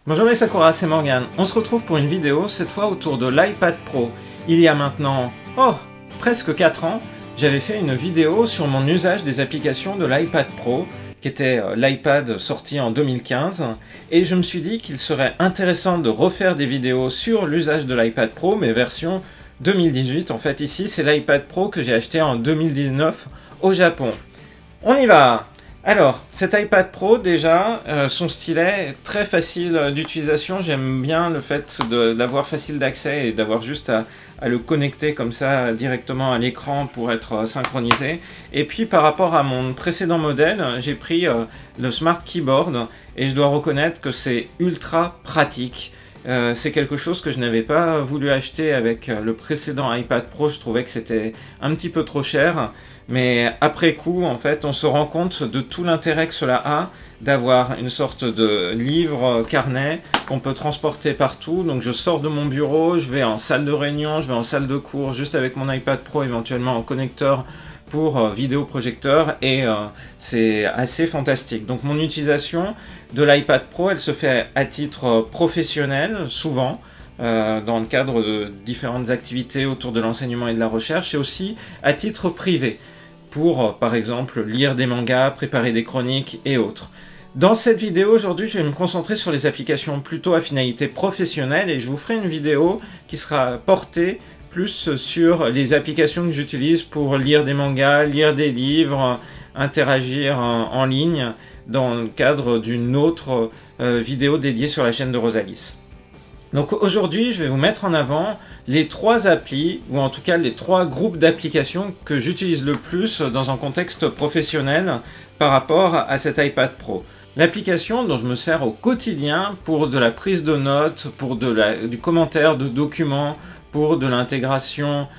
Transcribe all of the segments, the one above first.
Bonjour les Sakura, c'est Morgane. On se retrouve pour une vidéo, cette fois autour de l'iPad Pro. Il y a maintenant, presque 4 ans, j'avais fait une vidéo sur mon usage des applications de l'iPad Pro, qui était l'iPad sorti en 2015, et je me suis dit qu'il serait intéressant de refaire des vidéos sur l'usage de l'iPad Pro, mais version 2018. En fait, ici, c'est l'iPad Pro que j'ai acheté en 2019 au Japon. On y va! Alors, cet iPad Pro, déjà, son stylet est très facile d'utilisation. J'aime bien le fait d'avoir facile d'accès et d'avoir juste à le connecter comme ça directement à l'écran pour être synchronisé. Et puis, par rapport à mon précédent modèle, j'ai pris le Smart Keyboard et je dois reconnaître que c'est ultra pratique. C'est quelque chose que je n'avais pas voulu acheter avec le précédent iPad Pro. Je trouvais que c'était un petit peu trop cher. Mais après coup, en fait, on se rend compte de tout l'intérêt que cela a d'avoir une sorte de livre carnet qu'on peut transporter partout. Donc je sors de mon bureau, je vais en salle de réunion, je vais en salle de cours, juste avec mon iPad Pro, éventuellement en connecteur pour vidéoprojecteur, et c'est assez fantastique. Donc mon utilisation de l'iPad Pro, elle se fait à titre professionnel, souvent, dans le cadre de différentes activités autour de l'enseignement et de la recherche, et aussi à titre privé, pour par exemple lire des mangas, préparer des chroniques et autres. Dans cette vidéo aujourd'hui, je vais me concentrer sur les applications plutôt à finalité professionnelle, et je vous ferai une vidéo qui sera portée plus sur les applications que j'utilise pour lire des mangas, lire des livres, interagir en ligne dans le cadre d'une autre vidéo dédiée sur la chaîne de Rosalis. Donc aujourd'hui, je vais vous mettre en avant les 3 applis, ou en tout cas les 3 groupes d'applications que j'utilise le plus dans un contexte professionnel par rapport à cet iPad Pro. L'application dont je me sers au quotidien pour de la prise de notes, pour du commentaire de documents, pour de l'intégration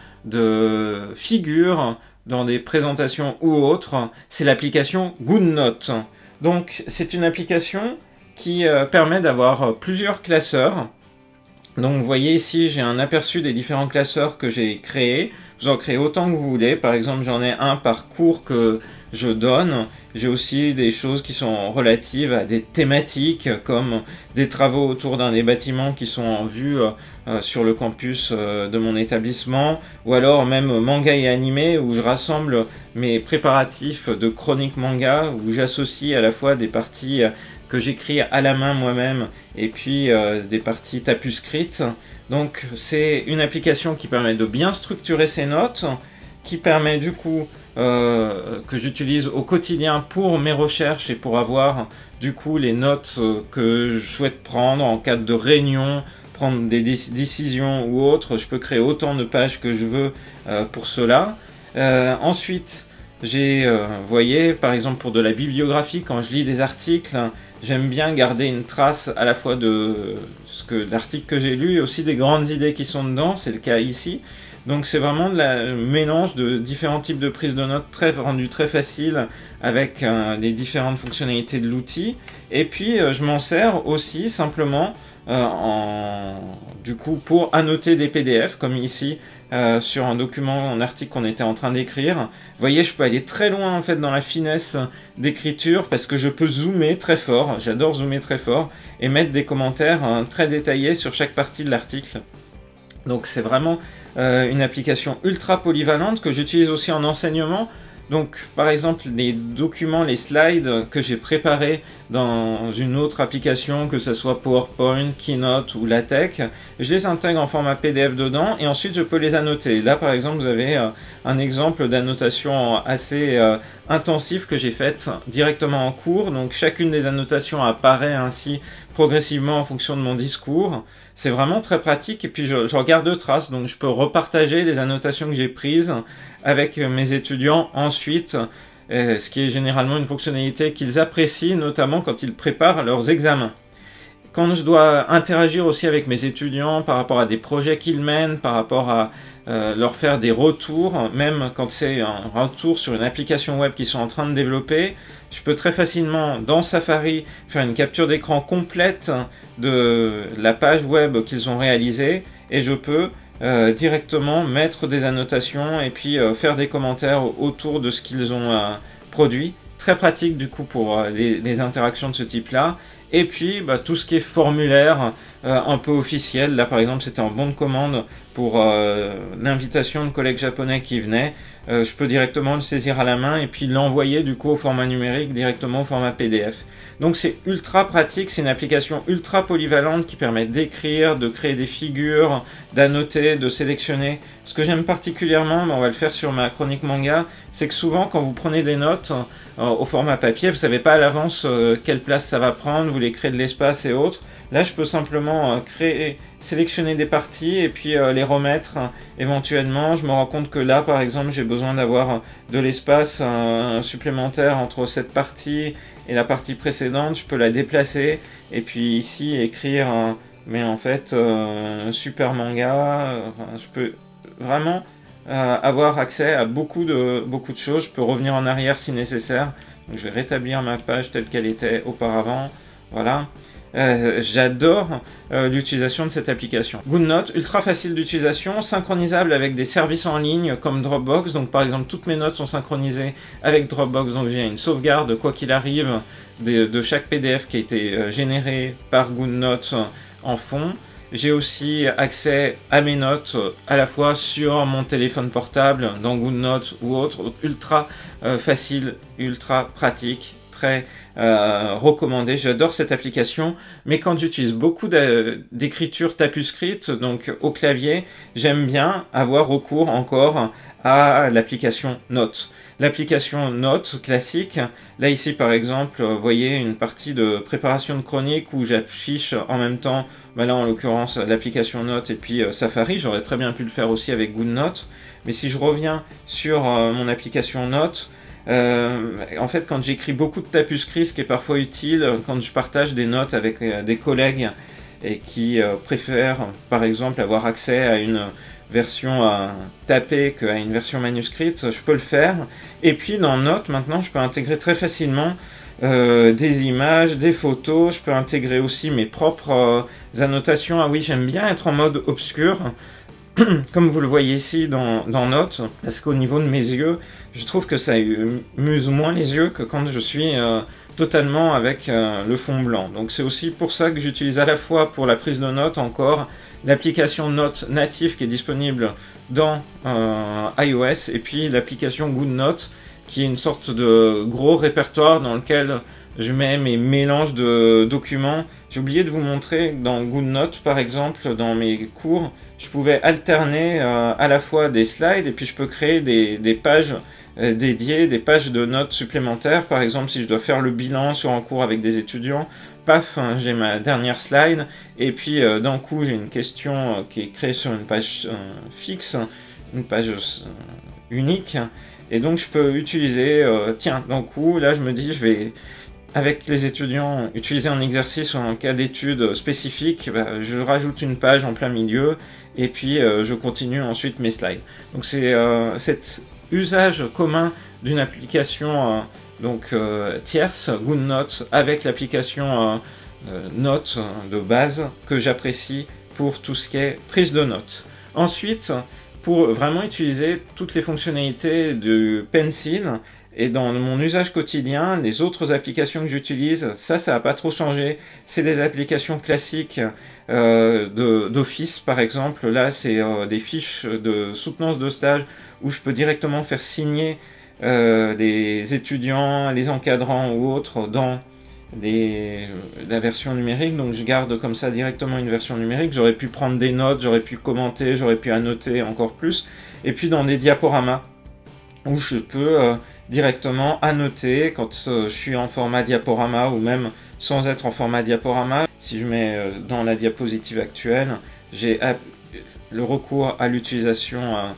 de figures dans des présentations ou autres, c'est l'application GoodNote. Donc c'est une application qui permet d'avoir plusieurs classeurs. Donc vous voyez ici, j'ai un aperçu des différents classeurs que j'ai créés. Vous en créez autant que vous voulez. Par exemple, j'en ai un par cours que je donne. J'ai aussi des choses qui sont relatives à des thématiques, comme des travaux autour d'un des bâtiments qui sont en vue sur le campus de mon établissement, ou alors même manga et animé, où je rassemble mes préparatifs de chronique manga, où j'associe à la fois des parties que j'écris à la main moi-même, et puis des parties tapuscrites. Donc c'est une application qui permet de bien structurer ses notes, qui permet du coup que j'utilise au quotidien pour mes recherches et pour avoir du coup les notes que je souhaite prendre en cas de réunion, prendre des décisions ou autres. Je peux créer autant de pages que je veux pour cela. Ensuite, j'ai, vous voyez, par exemple pour de la bibliographie, quand je lis des articles, j'aime bien garder une trace à la fois de l'article que j'ai lu et aussi des grandes idées qui sont dedans, c'est le cas ici. Donc c'est vraiment le mélange de différents types de prise de notes rendu très facile avec les différentes fonctionnalités de l'outil. Et puis je m'en sers aussi simplement du coup pour annoter des PDF, comme ici sur un document, un article qu'on était en train d'écrire. Vous voyez, je peux aller très loin en fait dans la finesse d'écriture parce que je peux zoomer très fort, j'adore zoomer très fort, et mettre des commentaires très détaillés sur chaque partie de l'article. Donc c'est vraiment une application ultra polyvalente que j'utilise aussi en enseignement. Donc par exemple les documents, les slides que j'ai préparés dans une autre application, que ce soit PowerPoint, Keynote ou LaTeX, je les intègre en format PDF dedans et ensuite je peux les annoter. Là par exemple vous avez un exemple d'annotation assez intensif que j'ai faite directement en cours. Donc chacune des annotations apparaît ainsi progressivement en fonction de mon discours. C'est vraiment très pratique, et puis je regarde traces, donc je peux repartager les annotations que j'ai prises avec mes étudiants ensuite, ce qui est généralement une fonctionnalité qu'ils apprécient, notamment quand ils préparent leurs examens. Quand je dois interagir aussi avec mes étudiants par rapport à des projets qu'ils mènent, par rapport à leur faire des retours, même quand c'est un retour sur une application web qu'ils sont en train de développer, je peux très facilement dans Safari faire une capture d'écran complète de la page web qu'ils ont réalisée, et je peux directement mettre des annotations et puis faire des commentaires autour de ce qu'ils ont produit. Très pratique du coup pour les interactions de ce type là, Et puis tout ce qui est formulaire un peu officiel. Là par exemple c'était en bon de commande pour l'invitation de collègues japonais qui venaient. Je peux directement le saisir à la main et puis l'envoyer du coup au format numérique directement au format PDF. Donc c'est ultra pratique, c'est une application ultra polyvalente qui permet d'écrire, de créer des figures, d'annoter, de sélectionner. Ce que j'aime particulièrement, on va le faire sur ma chronique manga, c'est que souvent quand vous prenez des notes au format papier, vous savez pas à l'avance quelle place ça va prendre, vous voulez créer de l'espace et autres. Là je peux simplement sélectionner des parties et puis les remettre éventuellement. Je me rends compte que là par exemple j'ai besoin d'avoir de l'espace supplémentaire entre cette partie et la partie précédente, je peux la déplacer et puis ici écrire mais en fait un super manga. Je peux vraiment avoir accès à beaucoup de choses. Je peux revenir en arrière si nécessaire. Donc, je vais rétablir ma page telle qu'elle était auparavant. Voilà. J'adore l'utilisation de cette application. GoodNote, ultra facile d'utilisation, synchronisable avec des services en ligne comme Dropbox. Donc par exemple, toutes mes notes sont synchronisées avec Dropbox. Donc j'ai une sauvegarde, quoi qu'il arrive, de chaque PDF qui a été généré par GoodNote en fond. J'ai aussi accès à mes notes à la fois sur mon téléphone portable, dans GoodNote ou autre. Donc, ultra facile, ultra pratique. Très recommandé, j'adore cette application, mais quand j'utilise beaucoup d'écriture tapuscrite, donc au clavier, j'aime bien avoir recours encore à l'application Notes. L'application Notes classique, là ici par exemple, vous voyez une partie de préparation de chronique où j'affiche en même temps, là en l'occurrence l'application Notes et puis Safari, j'aurais très bien pu le faire aussi avec GoodNote, mais si je reviens sur mon application Notes, en fait, quand j'écris beaucoup de tapuscrits, ce qui est parfois utile, quand je partage des notes avec des collègues et qui préfèrent, par exemple, avoir accès à une version tapée qu'à une version manuscrite, je peux le faire. Et puis, dans Notes, maintenant, je peux intégrer très facilement des images, des photos. Je peux intégrer aussi mes propres annotations. Ah oui, j'aime bien être en mode obscur. Comme vous le voyez ici dans Notes, parce qu'au niveau de mes yeux, je trouve que ça muse moins les yeux que quand je suis totalement avec le fond blanc. Donc c'est aussi pour ça que j'utilise à la fois pour la prise de notes encore l'application Notes native qui est disponible dans iOS et puis l'application GoodNote qui est une sorte de gros répertoire dans lequel je mets mes mélanges de documents. J'ai oublié de vous montrer dans GoodNote, par exemple, dans mes cours, je pouvais alterner à la fois des slides et puis je peux créer des pages dédiées, des pages de notes supplémentaires. Par exemple, si je dois faire le bilan sur un cours avec des étudiants, paf, j'ai ma dernière slide et puis d'un coup j'ai une question qui est créée sur une page fixe, une page unique. Et donc je peux utiliser, tiens, d'un coup, là je me dis, je vais, avec les étudiants, utiliser un exercice ou un cas d'étude spécifique, je rajoute une page en plein milieu, et puis je continue ensuite mes slides. Donc c'est cet usage commun d'une application tierce, GoodNote, avec l'application Notes de base, que j'apprécie pour tout ce qui est prise de notes. Ensuite, pour vraiment utiliser toutes les fonctionnalités de Pencil et dans mon usage quotidien, les autres applications que j'utilise, ça n'a pas trop changé. C'est des applications classiques d'Office par exemple. Là, c'est des fiches de soutenance de stage où je peux directement faire signer les étudiants, les encadrants ou autres dans la version numérique, donc je garde comme ça directement une version numérique. J'aurais pu prendre des notes, j'aurais pu commenter, j'aurais pu annoter encore plus. Et puis dans des diaporamas, où je peux directement annoter quand je suis en format diaporama ou même sans être en format diaporama. Si je mets dans la diapositive actuelle, j'ai le recours à l'utilisation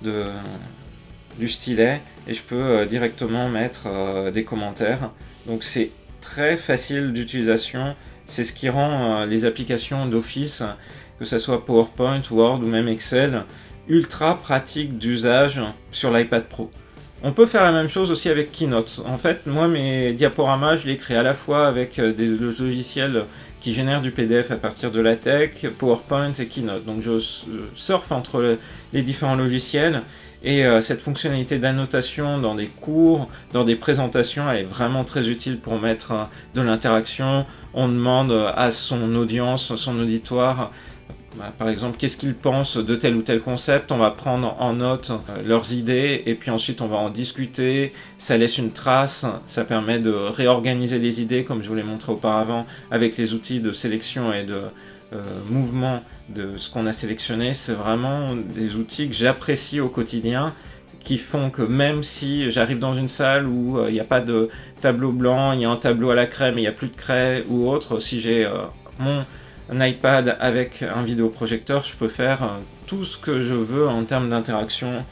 du stylet et je peux directement mettre des commentaires. Donc c'est très facile d'utilisation, c'est ce qui rend les applications d'Office, que ce soit PowerPoint, Word ou même Excel, ultra pratique d'usage sur l'iPad Pro. On peut faire la même chose aussi avec Keynote. En fait, moi, mes diaporamas, je les crée à la fois avec des logiciels qui génèrent du PDF à partir de LaTeX, PowerPoint et Keynote. Donc je surfe entre les différents logiciels Et cette fonctionnalité d'annotation dans des cours, dans des présentations, elle est vraiment très utile pour mettre de l'interaction. On demande à son audience, son auditoire, par exemple, qu'est-ce qu'ils pensent de tel ou tel concept. On va prendre en note leurs idées et puis ensuite on va en discuter. Ça laisse une trace, ça permet de réorganiser les idées comme je vous l'ai montré auparavant avec les outils de sélection et de mouvement de ce qu'on a sélectionné. C'est vraiment des outils que j'apprécie au quotidien, qui font que même si j'arrive dans une salle où il n'y a pas de tableau blanc, il y a un tableau à la craie mais il n'y a plus de craie ou autre, si j'ai mon iPad avec un vidéoprojecteur, je peux faire tout ce que je veux en termes d'interaction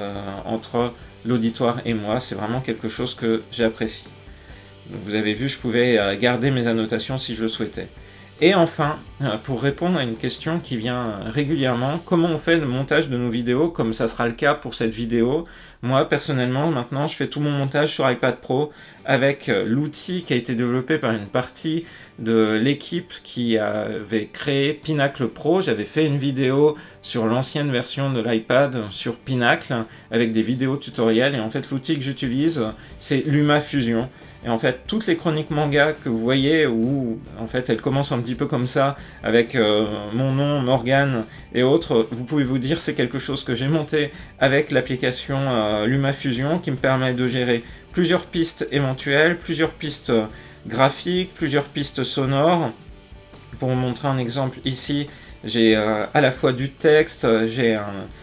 entre l'auditoire et moi. C'est vraiment quelque chose que j'apprécie. Vous avez vu, je pouvais garder mes annotations si je le souhaitais. Et enfin, pour répondre à une question qui vient régulièrement, comment on fait le montage de nos vidéos, comme ça sera le cas pour cette vidéo. Moi, personnellement, maintenant, je fais tout mon montage sur iPad Pro avec l'outil qui a été développé par une partie de l'équipe qui avait créé Pinacle Pro. J'avais fait une vidéo sur l'ancienne version de l'iPad sur Pinacle avec des vidéos tutoriels. Et en fait, l'outil que j'utilise, c'est LumaFusion. Et en fait, toutes les chroniques manga que vous voyez, où en fait elles commencent un petit peu comme ça, avec mon nom, Morgan et autres, vous pouvez vous dire c'est quelque chose que j'ai monté avec l'application LumaFusion qui me permet de gérer plusieurs pistes éventuelles, plusieurs pistes graphiques, plusieurs pistes sonores. Pour vous montrer un exemple ici, j'ai à la fois du texte, j'ai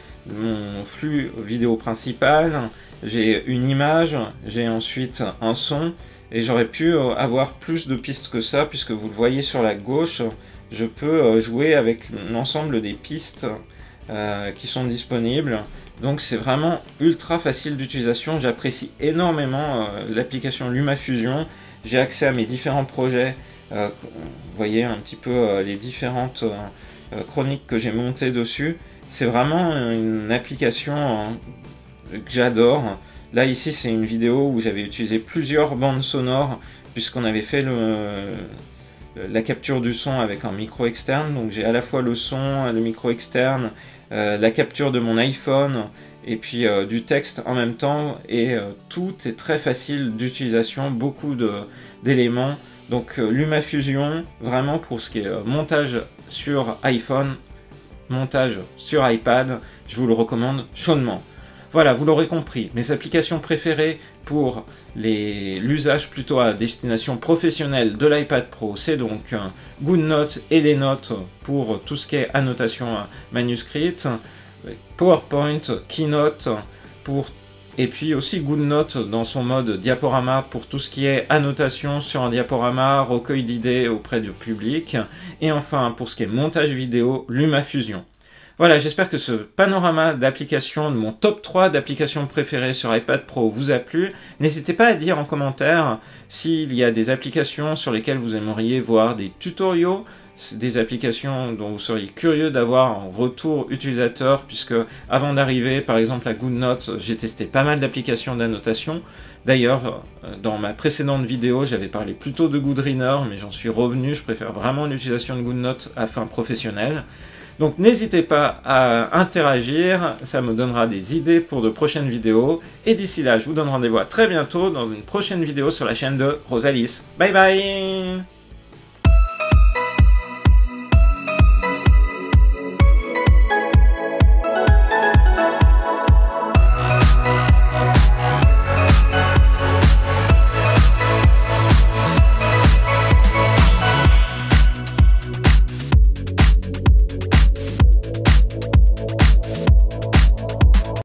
mon flux vidéo principal, j'ai une image, j'ai ensuite un son, et j'aurais pu avoir plus de pistes que ça, puisque vous le voyez sur la gauche, je peux jouer avec l'ensemble des pistes qui sont disponibles. Donc c'est vraiment ultra facile d'utilisation, j'apprécie énormément l'application LumaFusion, j'ai accès à mes différents projets, vous voyez un petit peu les différentes chroniques que j'ai montées dessus. C'est vraiment une application que j'adore. Là ici c'est une vidéo où j'avais utilisé plusieurs bandes sonores puisqu'on avait fait la capture du son avec un micro externe. Donc j'ai à la fois le son, le micro externe, la capture de mon iPhone et puis du texte en même temps. Et tout est très facile d'utilisation, beaucoup d'éléments. Donc LumaFusion, vraiment pour ce qui est montage sur iPhone, montage sur iPad, je vous le recommande chaudement. Voilà, vous l'aurez compris, mes applications préférées pour l'usage plutôt à destination professionnelle de l'iPad Pro, c'est donc GoodNotes et les notes pour tout ce qui est annotation manuscrite, PowerPoint, Keynote et puis aussi GoodNotes dans son mode diaporama pour tout ce qui est annotation sur un diaporama, recueil d'idées auprès du public, et enfin pour ce qui est montage vidéo, LumaFusion. Voilà, j'espère que ce panorama d'applications, de mon top 3 d'applications préférées sur iPad Pro vous a plu. N'hésitez pas à dire en commentaire s'il y a des applications sur lesquelles vous aimeriez voir des tutoriaux, des applications dont vous seriez curieux d'avoir en retour utilisateur, puisque avant d'arriver par exemple à GoodNotes, j'ai testé pas mal d'applications d'annotation. D'ailleurs, dans ma précédente vidéo, j'avais parlé plutôt de GoodReader, mais j'en suis revenu, je préfère vraiment l'utilisation de GoodNotes à fin professionnelle. Donc n'hésitez pas à interagir, ça me donnera des idées pour de prochaines vidéos. Et d'ici là, je vous donne rendez-vous à très bientôt dans une prochaine vidéo sur la chaîne de Rosalis. Bye bye!